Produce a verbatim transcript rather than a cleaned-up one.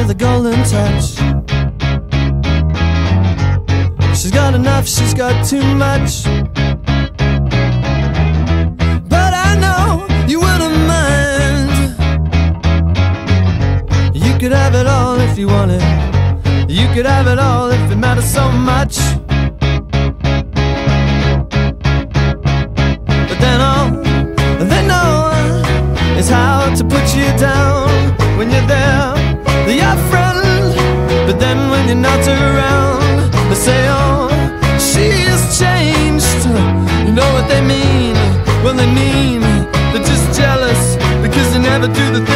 with a golden touch. She's got enough, she's got too much. But I know you wouldn't mind. You could have it all if you wanted. You could have it all if it matters so much. But then all they know is how to put you down. When you're there, they're your friend. But then when you're not around, they say, oh, she has changed. You know what they mean? Well, they mean they're just jealous because they never do the